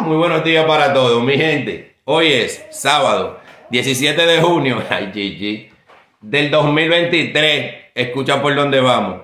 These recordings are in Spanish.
Muy buenos días para todos, mi gente. Hoy es sábado 17 de junio ay, Gigi, del 2023. Escucha por dónde vamos.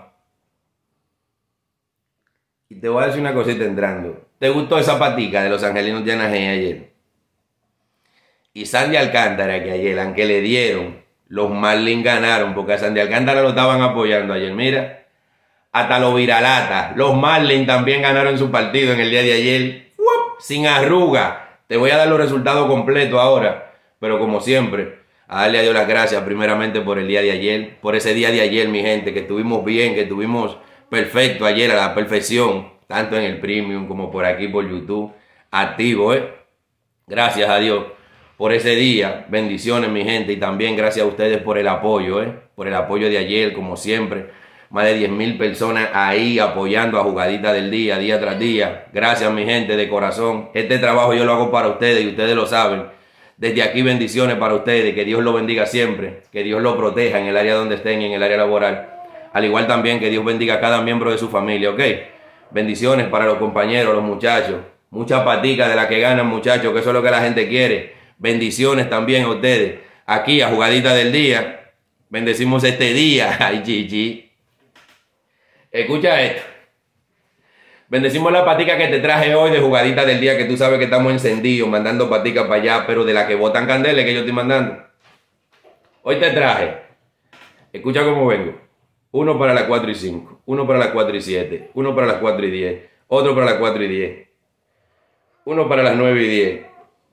Y te voy a decir una cosita entrando. ¿Te gustó esa patica de los angelinos de Anaheim ayer? Y Sandy Alcántara, que ayer, aunque le dieron, los Marlins ganaron, porque a Sandy Alcántara lo estaban apoyando ayer. Mira, hasta los viralatas. Los Marlins también ganaron su partido en el día de ayer. Sin arruga. Te voy a dar los resultados completos ahora. Pero como siempre, a darle a Dios las gracias primeramente por el día de ayer. Por ese día de ayer, mi gente, que estuvimos bien, que estuvimos perfecto ayer, a la perfección. Tanto en el Premium como por aquí por YouTube. Activo, Gracias a Dios por ese día. Bendiciones, mi gente. Y también gracias a ustedes por el apoyo, Por el apoyo de ayer, como siempre. Más de 10,000 personas ahí apoyando a Jugadita del Día, día tras día. Gracias, mi gente, de corazón. Este trabajo yo lo hago para ustedes y ustedes lo saben. Desde aquí bendiciones para ustedes. Que Dios lo bendiga siempre. Que Dios lo proteja en el área donde estén y en el área laboral. Al igual también que Dios bendiga a cada miembro de su familia, ¿ok? Bendiciones para los compañeros, los muchachos. Mucha patica de la que ganan, muchachos, que eso es lo que la gente quiere. Bendiciones también a ustedes. Aquí a Jugadita del Día. Bendecimos este día. Ay, Gigi. Escucha esto. Bendecimos la patica que te traje hoy de Jugadita del Día, que tú sabes que estamos encendidos, mandando paticas para allá, pero de la que botan candela que yo estoy mandando. Hoy te traje. Escucha cómo vengo. Uno para las 4 y 5, uno para las 4 y 7, uno para las 4 y 10, otro para las 4 y 10, uno para las 9 y 10.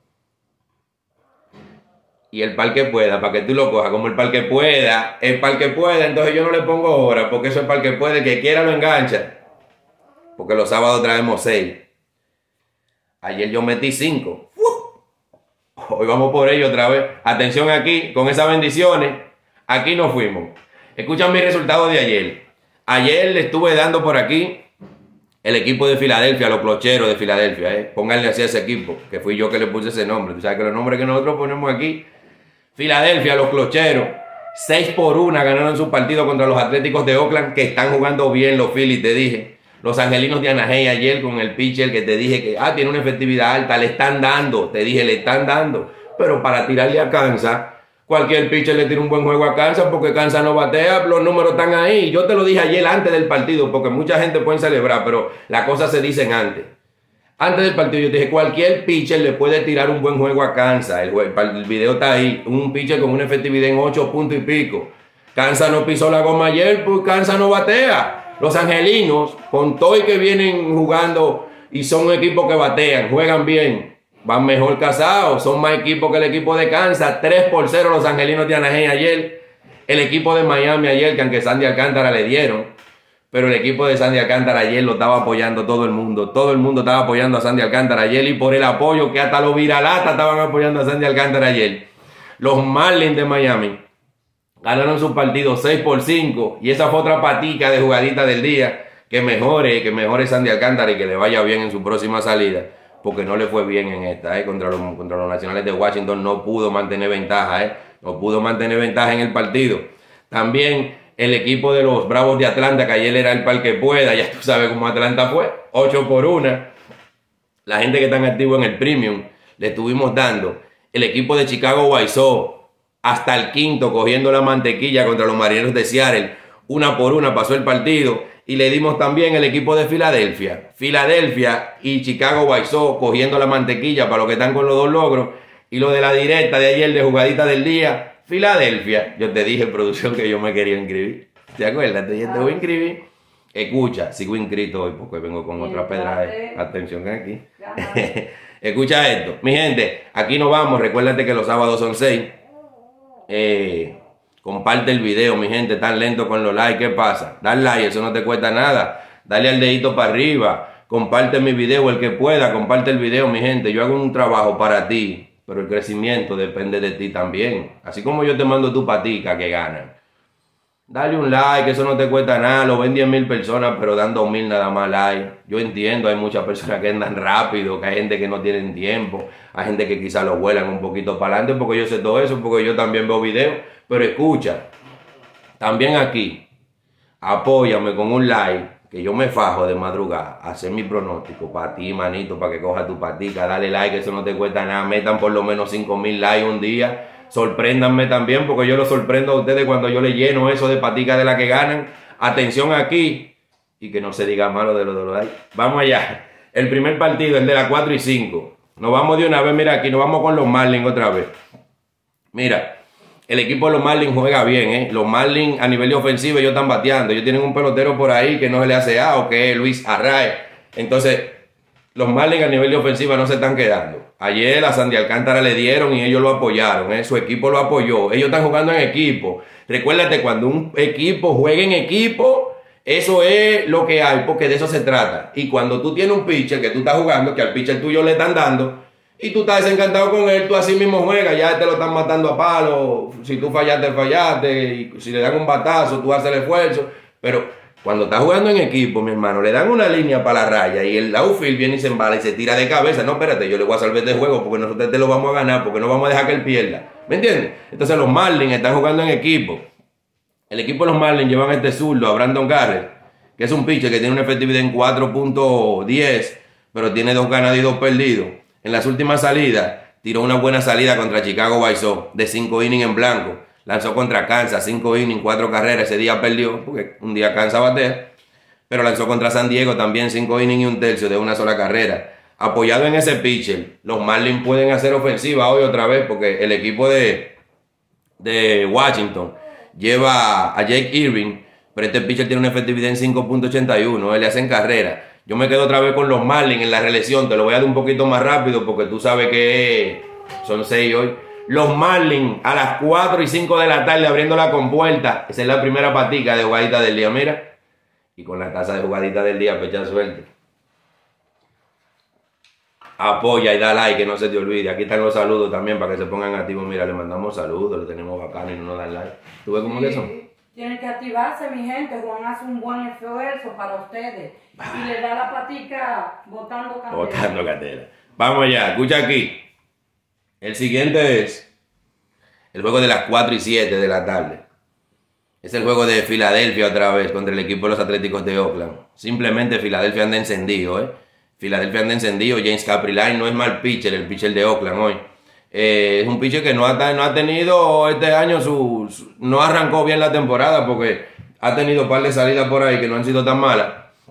Y el par que pueda, para que tú lo cojas como el par que pueda, entonces yo no le pongo hora, porque eso es par que puede, el que quiera lo engancha. Porque los sábados traemos 6. Ayer yo metí 5. Hoy vamos por ello otra vez. Atención aquí, con esas bendiciones, aquí nos fuimos. Escuchan mis resultados de ayer. Ayer le estuve dando por aquí el equipo de Filadelfia, los clocheros de Filadelfia. Pónganle así a ese equipo, que fui yo que le puse ese nombre. Tú sabes que los nombres que nosotros ponemos aquí. Filadelfia, los clocheros, 6-1 ganaron su partido contra los Atléticos de Oakland, que están jugando bien los Phillies, te dije. Los angelinos de Anaheim ayer con el pitcher que te dije que tiene una efectividad alta, le están dando, te dije, le están dando. Pero para tirarle a Kansas, cualquier pitcher le tira un buen juego a Kansas porque Kansas no batea, los números están ahí. Yo te lo dije ayer antes del partido porque mucha gente puede celebrar, pero las cosas se dicen antes. Antes del partido yo te dije, cualquier pitcher le puede tirar un buen juego a Kansas. El video está ahí. Un pitcher con una efectividad en 8 puntos y pico. Kansas no pisó la goma ayer, pues Kansas no batea. Los angelinos, con todo y que vienen jugando y son un equipo que batean, juegan bien, van mejor casados, son más equipos que el equipo de Kansas. 3-0 los angelinos de Anaheim ayer. El equipo de Miami ayer, que aunque Sandy Alcántara le dieron, pero el equipo de Sandy Alcántara ayer lo estaba apoyando todo el mundo. Todo el mundo estaba apoyando a Sandy Alcántara ayer y por el apoyo que hasta los viralatas estaban apoyando a Sandy Alcántara ayer. Los Marlins de Miami ganaron su partido 6-5 y esa fue otra patica de Jugadita del Día. Que mejore Sandy Alcántara y que le vaya bien en su próxima salida. Porque no le fue bien en esta, contra los Nacionales de Washington no pudo mantener ventaja, No pudo mantener ventaja en el partido. También el equipo de los Bravos de Atlanta, que ayer era el par que pueda, ya tú sabes cómo Atlanta fue, 8-1. La gente que está activo en el Premium, le estuvimos dando. El equipo de Chicago White Sox, hasta el quinto, cogiendo la mantequilla contra los Marineros de Seattle. 1-1 pasó el partido. Y le dimos también el equipo de Filadelfia. Filadelfia y Chicago White Sox cogiendo la mantequilla para los que están con los dos logros. Y lo de la directa de ayer de Jugadita del Día, Filadelfia. Yo te dije en producción que yo me quería inscribir. ¿Te acuerdas? Te dije, te voy a inscribir. Escucha, sigo inscrito hoy porque vengo con otra pedra. Atención aquí. Escucha esto. Mi gente, aquí nos vamos. Recuérdate que los sábados son 6. Comparte el video, mi gente, tan lento con los likes. ¿Qué pasa? Dale like, eso no te cuesta nada. Dale al dedito para arriba. Comparte mi video, el que pueda, comparte el video, mi gente. Yo hago un trabajo para ti, pero el crecimiento depende de ti también. Así como yo te mando tu patica que ganan. Dale un like, eso no te cuesta nada. Lo ven 10,000 personas, pero dan 2,000 nada más like. Yo entiendo, hay muchas personas que andan rápido, que hay gente que no tienen tiempo. Hay gente que quizás lo vuelan un poquito para adelante, porque yo sé todo eso, porque yo también veo videos. Pero escucha, también aquí, apóyame con un like, que yo me fajo de madrugada a hacer mi pronóstico para ti, manito, para que coja tu patica, dale like, eso no te cuesta nada, metan por lo menos 5,000 likes un día, sorpréndanme también, porque yo los sorprendo a ustedes cuando yo les lleno eso de patica de la que ganan. Atención aquí, y que no se diga malo de los likes. Vamos allá, el primer partido, el de las 4 y 5, nos vamos de una vez, mira aquí, nos vamos con los Marlins otra vez. Mira, el equipo de los Marlins juega bien, Los Marlins a nivel de ofensiva ellos están bateando. Ellos tienen un pelotero por ahí que no se le hace o que es Luis Arraez. Entonces, los Marlins a nivel de ofensiva no se están quedando. Ayer a Sandy Alcántara le dieron y ellos lo apoyaron, Su equipo lo apoyó. Ellos están jugando en equipo. Recuérdate, cuando un equipo juega en equipo, eso es lo que hay, porque de eso se trata. Y cuando tú tienes un pitcher que tú estás jugando, que al pitcher tuyo le están dando, y tú estás desencantado con él, tú así mismo juegas, ya te lo están matando a palo, si tú fallaste, y si le dan un batazo, tú haces el esfuerzo, pero cuando estás jugando en equipo, mi hermano, le dan una línea para la raya y el outfield viene y se embala y se tira de cabeza, no, espérate, yo le voy a salvar de juego porque nosotros te lo vamos a ganar, porque no vamos a dejar que él pierda, ¿me entiendes? Entonces los Marlins están jugando en equipo, el equipo de los Marlins llevan a este zurdo, a Brandon Garrett, que es un pitcher que tiene una efectividad en 4.10, pero tiene 2 ganados y 2 perdidos. En las últimas salidas, tiró una buena salida contra Chicago White Sox de 5 innings en blanco. Lanzó contra Kansas, 5 innings, 4 carreras. Ese día perdió, porque un día Kansas batea. Pero lanzó contra San Diego también 5 innings y 1/3 de una sola carrera. Apoyado en ese pitcher, los Marlins pueden hacer ofensiva hoy otra vez, porque el equipo de Washington lleva a Jake Irving, pero este pitcher tiene una efectividad en 5.81. Le hacen carrera. Yo me quedo otra vez con los Marlins en la reelección. Te lo voy a dar un poquito más rápido porque tú sabes que son 6 hoy. Los Marlins a las 4 y 5 de la tarde abriendo la compuerta. Esa es la primera patica de jugadita del día, mira. Y con la taza de jugadita del día, pecha suerte. Apoya y da like, que no se te olvide. Aquí están los saludos también para que se pongan activos. Mira, le mandamos saludos, le tenemos bacano y no nos dan like. ¿Tú ves cómo que son? Tienen que activarse, mi gente. Juan hace un buen esfuerzo para ustedes. Y le da la patica botando candela. Botando candela. Vamos allá, escucha aquí. El siguiente es el juego de las 4 y 7 de la tarde. Es el juego de Filadelfia otra vez contra el equipo de los Atléticos de Oakland. Simplemente Filadelfia anda encendido, Filadelfia anda encendido. James Kaprielian no es mal pitcher, el pitcher de Oakland hoy. Es un pitcher que no ha tenido este año no arrancó bien la temporada porque ha tenido un par de salidas por ahí que no han sido tan malas.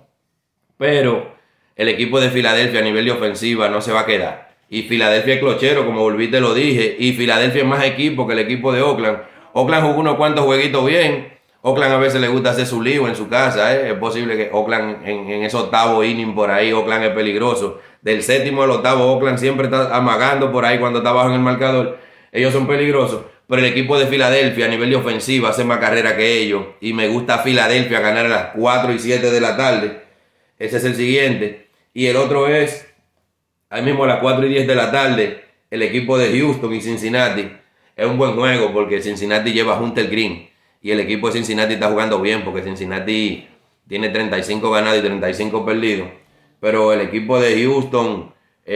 Pero el equipo de Filadelfia a nivel de ofensiva no se va a quedar. Y Filadelfia es clochero, como volví te lo dije. Y Filadelfia es más equipo que el equipo de Oakland. Oakland jugó unos cuantos jueguitos bien. Oakland a veces le gusta hacer su lío en su casa. Es posible que Oakland en ese 8º inning por ahí, Oakland es peligroso. Del 7º al 8º, Oakland siempre está amagando por ahí cuando está bajo en el marcador. Ellos son peligrosos. Pero el equipo de Filadelfia a nivel de ofensiva hace más carrera que ellos. Y me gusta Filadelfia ganar a las 4 y 7 de la tarde. Ese es el siguiente. Y el otro es, ahí mismo a las 4 y 10 de la tarde, el equipo de Houston y Cincinnati. Es un buen juego porque Cincinnati lleva a Hunter Green. Y el equipo de Cincinnati está jugando bien porque Cincinnati tiene 35 ganados y 35 perdidos. Pero el equipo de Houston,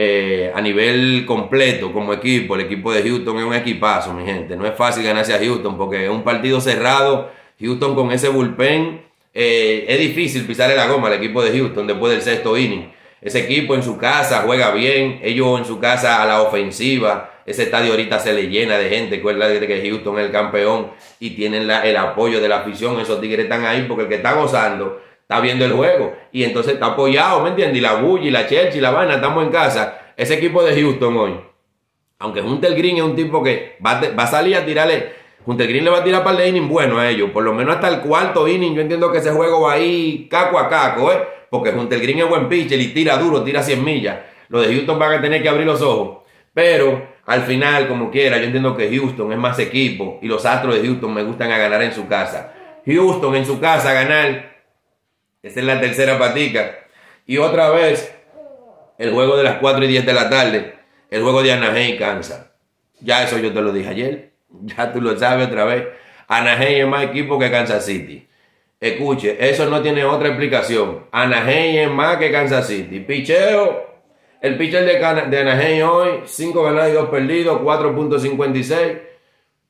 a nivel completo como equipo, el equipo de Houston es un equipazo, mi gente. No es fácil ganarse a Houston porque es un partido cerrado. Houston con ese bullpen, es difícil pisarle la goma al equipo de Houston después del 6º inning. Ese equipo en su casa juega bien, ellos en su casa a la ofensiva. Ese estadio ahorita se le llena de gente. Recuerda que Houston es el campeón y tienen el apoyo de la afición. Esos tigres están ahí porque el que está gozando está viendo el juego y entonces está apoyado, ¿me entiendes? Y la bulla y la Chelsea y la vaina, estamos en casa. Ese equipo de Houston hoy, aunque Hunter Green es un tipo que va a salir a tirarle, Hunter Green le va a tirar para el inning bueno a ellos, por lo menos hasta el 4º inning. Yo entiendo que ese juego va ahí caco a caco, porque Hunter Green es buen pitcher y tira duro, tira 100 millas. Los de Houston van a tener que abrir los ojos, pero al final, como quiera, yo entiendo que Houston es más equipo y los Astros de Houston me gustan a ganar en su casa. Houston en su casa a ganar. Esa es la tercera patica. Y otra vez, el juego de las 4 y 10 de la tarde, el juego de Anaheim y Kansas. Ya eso yo te lo dije ayer. Ya tú lo sabes otra vez. Anaheim es más equipo que Kansas City. Escuche, eso no tiene otra explicación. Anaheim es más que Kansas City. Picheo. El pitcher de Anaheim hoy, 5 ganados y 2 perdidos, 4.56.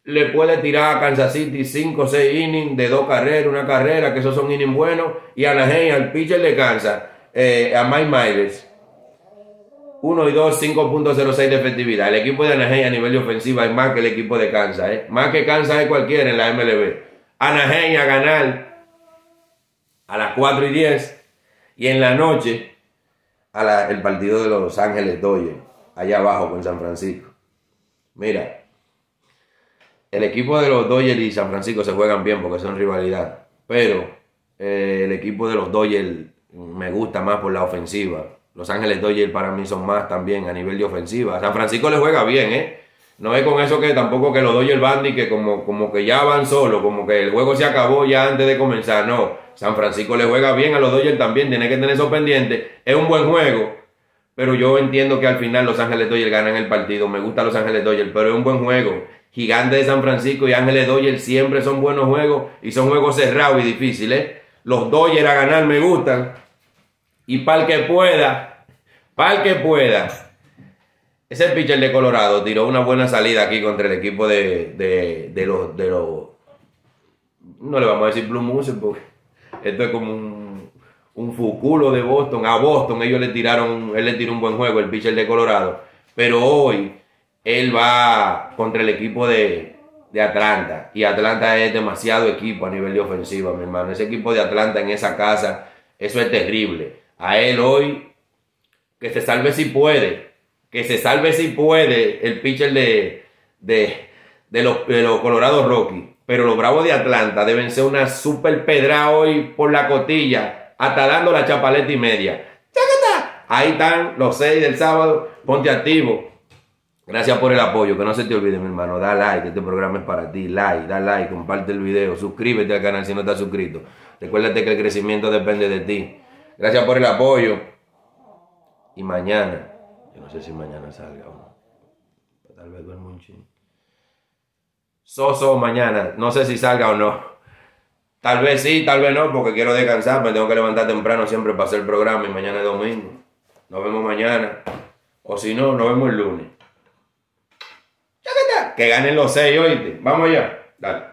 le puede tirar a Kansas City 5 o 6 innings de 2 carreras, una carrera, que esos son innings buenos, y a Anaheim, al pitcher de Kansas, a Mike Myers, 1 y 2, 5.06 de efectividad. El equipo de Anaheim a nivel de ofensiva es más que el equipo de Kansas, más que Kansas es cualquiera en la MLB. Anaheim a ganar a las 4:10 y en la noche el partido de Los Ángeles Dodgers, allá abajo con San Francisco. Mira, el equipo de los Dodgers y San Francisco se juegan bien porque son rivalidad, pero el equipo de los Dodgers me gusta más por la ofensiva. Los Ángeles Dodgers para mí son más también a nivel de ofensiva. San Francisco le juega bien, No es con eso que tampoco que los Dodgers van y que como que ya van solo, como que el juego se acabó ya antes de comenzar. No, San Francisco le juega bien a los Dodgers también, tiene que tener eso pendiente. Es un buen juego, pero yo entiendo que al final Los Ángeles Dodgers ganan el partido. Me gusta Los Ángeles Dodgers, pero es un buen juego. Gigantes de San Francisco y Ángeles Dodgers siempre son buenos juegos y son juegos cerrados y difíciles. Los Dodgers a ganar me gustan. Y para el que pueda, ese pitcher de Colorado tiró una buena salida aquí contra el equipo de los no le vamos a decir Blue Moose porque esto es como un fuculo de Boston. A Boston él le tiró un buen juego, el pitcher de Colorado, pero hoy él va contra el equipo de Atlanta, y Atlanta es demasiado equipo a nivel de ofensiva, mi hermano. Ese equipo de Atlanta en esa casa, eso es terrible. A él hoy, que se salve si puede, el pitcher de los Colorado Rockies. Pero los Bravos de Atlanta deben ser una super pedra hoy por la costilla, hasta dando la chapaleta y media. ¡Chácata! Ahí están los 6 del sábado, ponte activo. Gracias por el apoyo, que no se te olvide, mi hermano, da like, este programa es para ti, da like, comparte el video, suscríbete al canal si no estás suscrito. Recuérdate que el crecimiento depende de ti. Gracias por el apoyo. Y mañana, yo no sé si mañana salga o no, tal vez duermo un chingo. Soso mañana, no sé si salga o no. Tal vez sí, tal vez no, porque quiero descansar, me tengo que levantar temprano siempre para hacer el programa y mañana es domingo. Nos vemos mañana, o si no, nos vemos el lunes. Que ganen los 6, oíste. Vamos allá. Dale.